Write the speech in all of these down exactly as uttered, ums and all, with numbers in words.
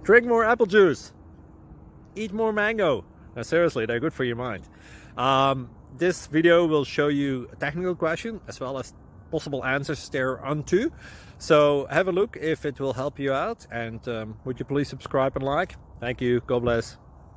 Drink more apple juice. Eat more mango. Now, seriously, they're good for your mind. Um, this video will show you a technical question as well as possible answers thereunto. So have a look if it will help you out, and um, would you please subscribe and like? Thank you. God bless.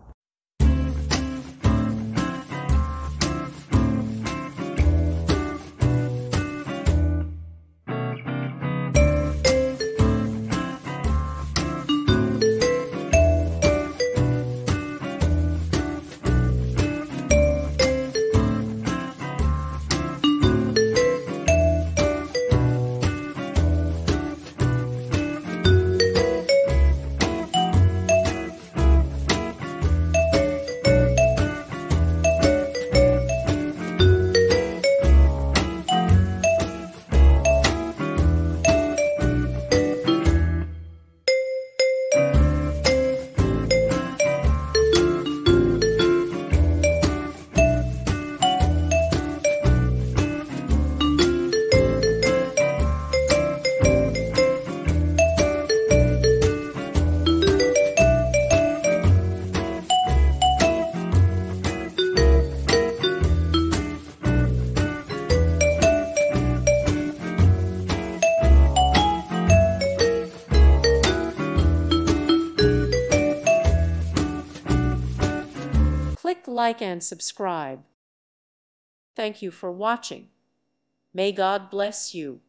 Click like and subscribe. Thank you for watching. May God bless you.